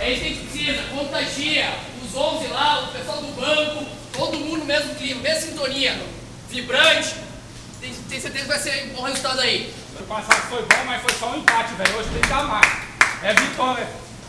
É isso que a gente precisa, contagia os 11 lá, o pessoal do banco, todo mundo no mesmo clima, mesma sintonia, vibrante. Tem certeza que vai ser um bom resultado aí. O passado foi bom, mas foi só um empate, velho. Hoje tem que dar mais. É vitória.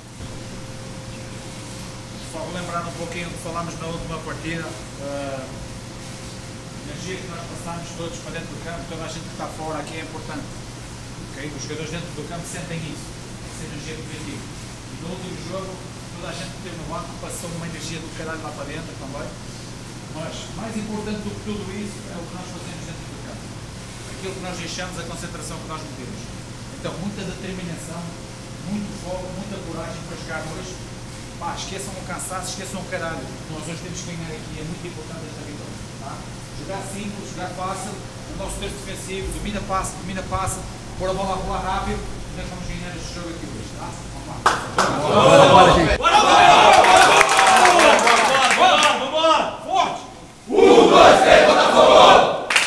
Só vou lembrar um pouquinho do que falámos na última partida. A energia que nós passamos todos para dentro do campo, toda a gente que está fora aqui é importante. Okay? Os jogadores dentro do campo sentem isso, essa energia positiva. E no último jogo, toda a gente que esteve no banco passou uma energia do caralho lá para dentro também. Mas mais importante do que tudo isso é o que nós fazemos dentro do campo. Aquilo que nós deixamos, a concentração que nós metemos. Então, muita determinação, muito foco, muita coragem para chegar hoje. Pá, esqueçam o cansaço, esqueçam o caralho. Nós hoje temos que ganhar aqui, é muito importante esta vitória. Tá? Jogar simples, jogar fácil, o nosso texto defensivo, domina, passa, pôr a bola a rolar rápido, e nós vamos ganhar este jogo aqui hoje. Tá? Vamos lá. Bora, gente! Bora! Forte! 1, 2, 3, Botafogo!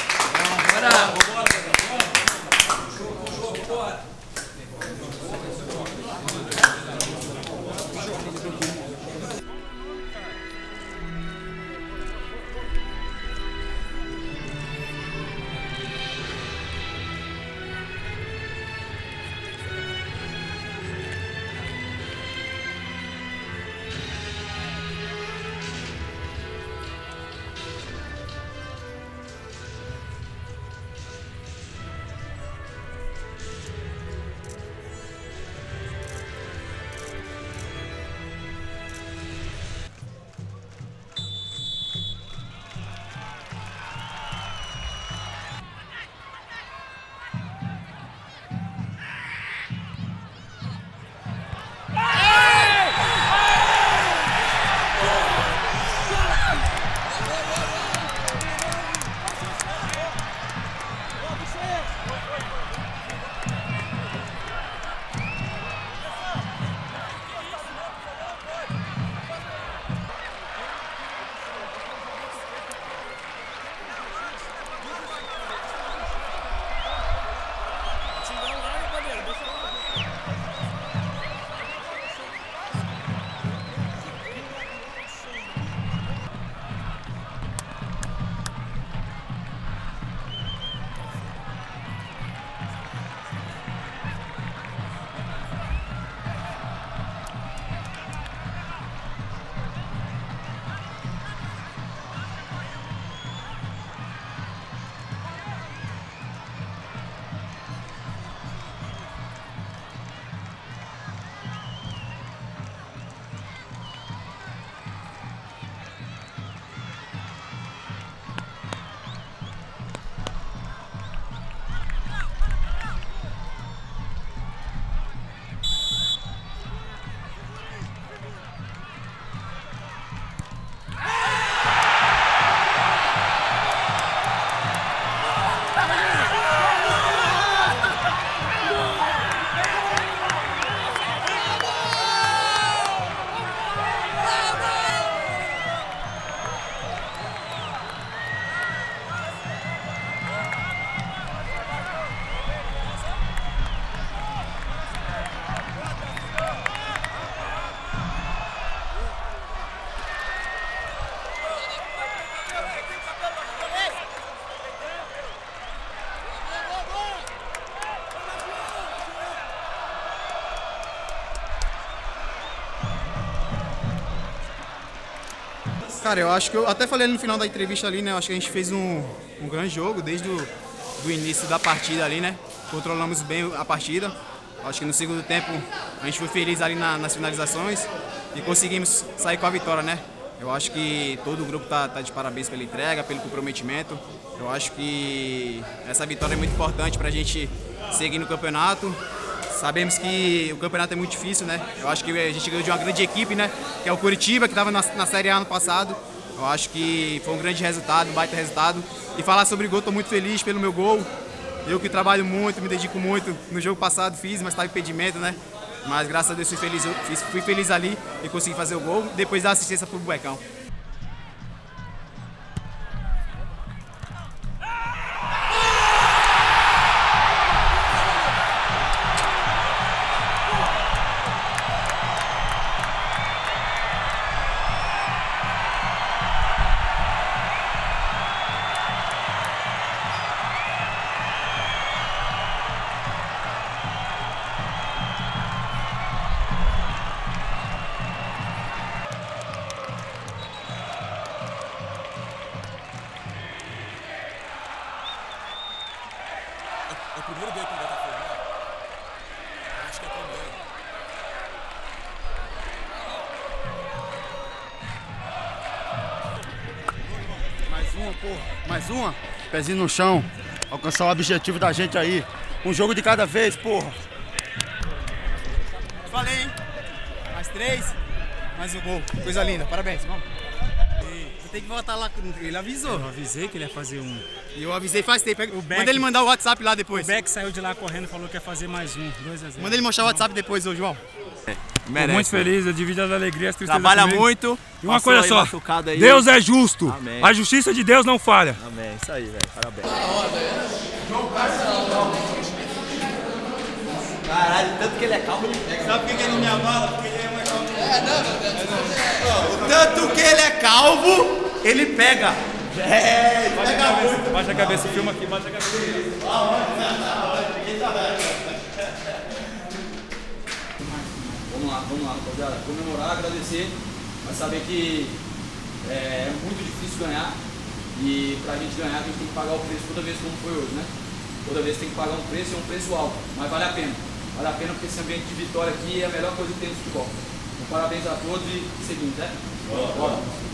Cara, eu acho que eu até falei no final da entrevista ali, né? Eu acho que a gente fez um grande jogo desde o início da partida ali, né? Controlamos bem a partida. Acho que no segundo tempo a gente foi feliz ali nas finalizações e conseguimos sair com a vitória, né? Eu acho que todo o grupo tá de parabéns pela entrega, pelo comprometimento. Eu acho que essa vitória é muito importante pra gente seguir no campeonato. Sabemos que o campeonato é muito difícil, né? Eu acho que a gente ganhou de uma grande equipe, né? Que é o Curitiba, que estava na Série A ano passado. Eu acho que foi um grande resultado, um baita resultado. E falar sobre gol, estou muito feliz pelo meu gol. Eu que trabalho muito, me dedico muito. No jogo passado fiz, mas estava impedimento, né? Mas graças a Deus fui feliz ali e consegui fazer o gol. Depois dar assistência para o Buecão. porra. Mais uma? Pezinho no chão. Alcançar o objetivo da gente aí. Um jogo de cada vez, porra. Falei, hein? Mais 3, mais um gol. Coisa linda, parabéns, irmão. Você tem que voltar lá, ele avisou. Eu avisei que ele ia fazer um. E eu avisei faz tempo. Beck, manda ele mandar o WhatsApp lá depois. O Beck saiu de lá correndo e falou que ia fazer mais um, 2-0. Manda ele mostrar o WhatsApp depois, ô João. Merece, muito feliz, eu divido as alegrias, as tristezas. Trabalha comigo. muito. E uma coisa só, aí. Deus é justo. Amém. A justiça de Deus não falha. Amém, isso aí, velho. Parabéns. Caralho, tanto que ele é calmo, ele pega. Sabe por que ele não me abala? Porque ele é mais calmo. Tanto que ele é calvo, ele pega. Pega muito. Baixa a cabeça, filma aqui, baixa a cabeça. Vamos lá, rapaziada. Comemorar, agradecer, mas saber que é muito difícil ganhar e pra gente ganhar a gente tem que pagar o preço toda vez como foi hoje, né? Toda vez tem que pagar um preço e é um preço alto, mas vale a pena. Vale a pena porque esse ambiente de vitória aqui é a melhor coisa que tem no futebol. Então, parabéns a todos e seguinte, né? Bora.